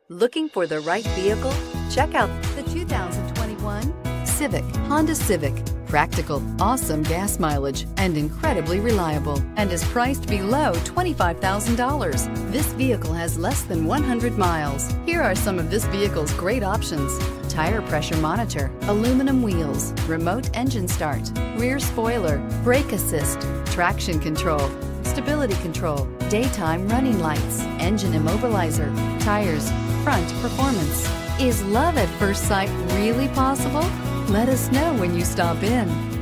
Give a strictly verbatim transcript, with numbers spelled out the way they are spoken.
Looking for the right vehicle? Check out the two thousand twenty-one Civic, Honda Civic. Practical, awesome gas mileage, and incredibly reliable, and is priced below twenty-five thousand dollars. This vehicle has less than one hundred miles. Here are some of this vehicle's great options: tire pressure monitor, aluminum wheels, remote engine start, rear spoiler, brake assist, traction control, stability control, daytime running lights, engine immobilizer, tires, front performance. Is love at first sight really possible? Let us know when you stop in.